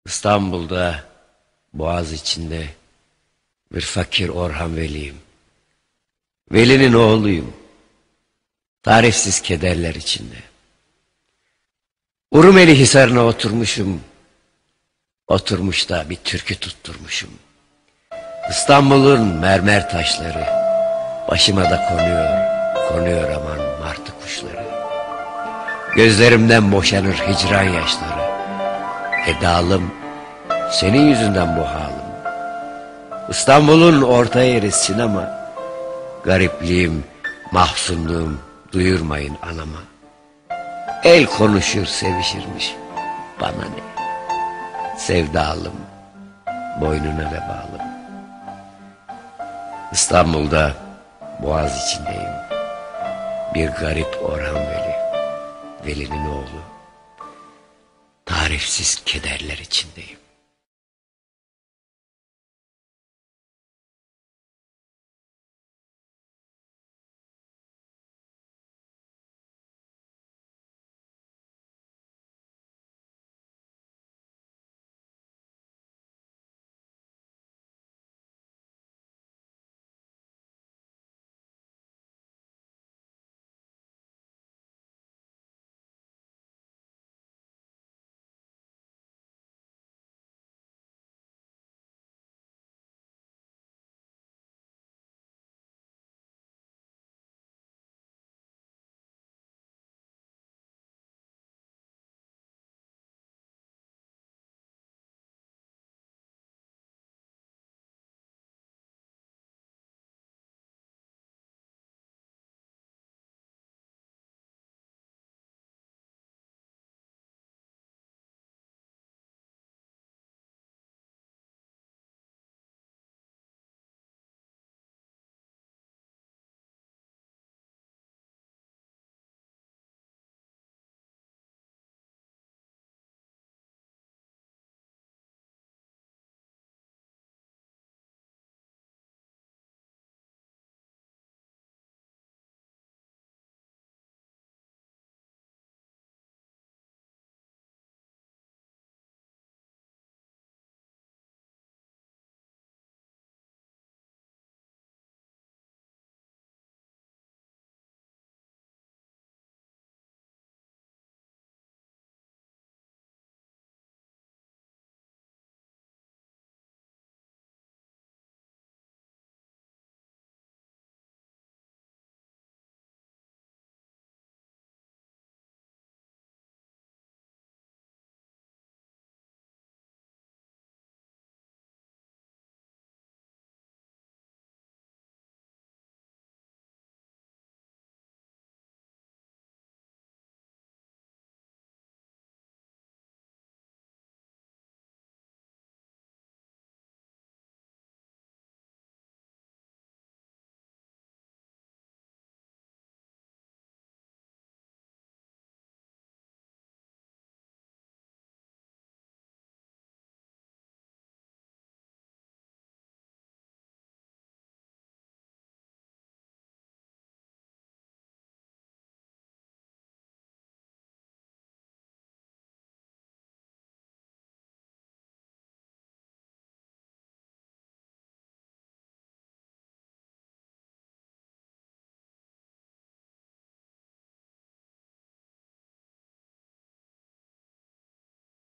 İstanbul'da, Boğaz içinde bir fakir Orhan Veli'yim. Veli'nin oğluyum. Tarifsiz kederler içinde. Urumeli Hisarı'na oturmuşum. Oturmuş da bir türkü tutturmuşum. İstanbul'un mermer taşları başıma da konuyor aman martı kuşları. Gözlerimden boşanır hicran yaşları. Edalım, senin yüzünden bu halim. İstanbul'un orta yeri sinema. Garipliğim, mahzunluğum duyurmayın anama. El konuşur sevişirmiş, bana ne? Sevdalım, boynuna da bağlım. İstanbul'da, Boğaz içindeyim. Bir garip Orhan Veli, Veli'nin oğlu. Tarifsiz kederler içindeyim.